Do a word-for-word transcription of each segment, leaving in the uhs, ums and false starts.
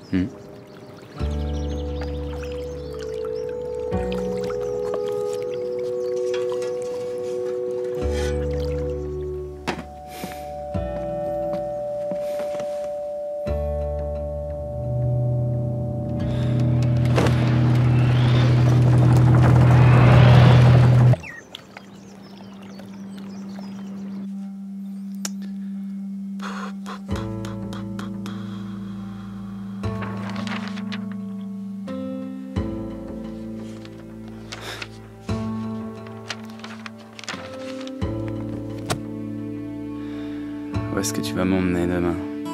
Hmm? Où est-ce que tu vas m'emmener demain?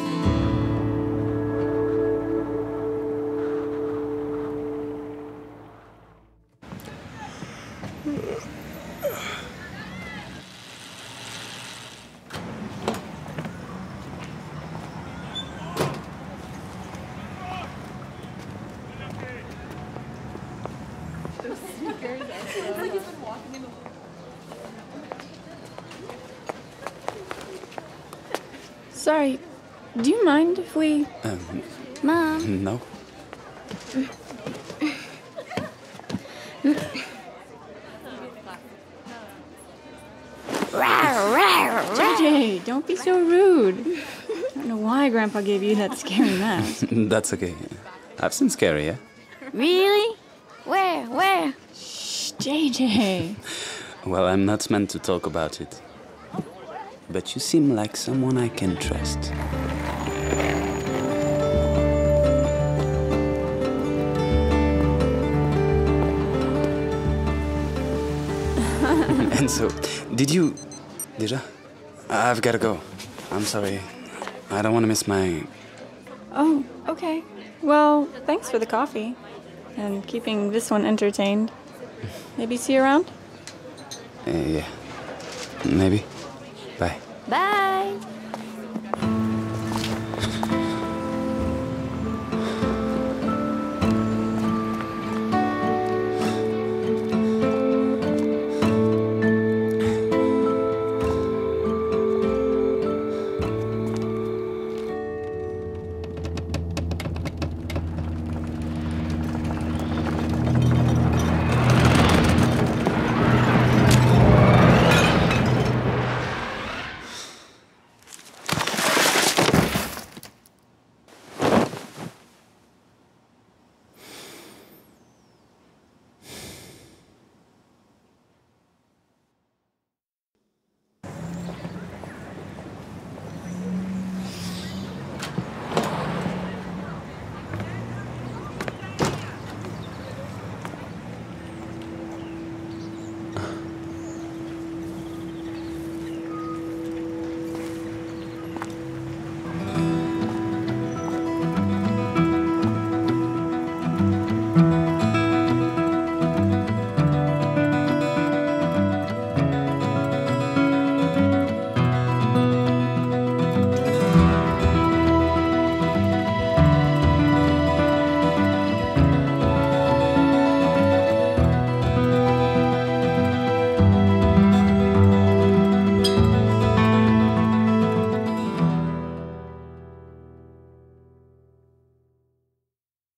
Sorry, do you mind if we... Um, Mom? no. J J, don't be so rude. I don't know why Grandpa gave you that scary mask. That's okay. I've seen scary, yeah? Really? Where? Where? Shh, J J. Well, I'm not meant to talk about it. But you seem like someone I can trust. And so, did you... Déjà? I've gotta go. I'm sorry. I don't want to miss my... Oh, okay. Well, thanks for the coffee. And keeping this one entertained. Maybe see you around? Uh, yeah. Maybe. Bye. Bye.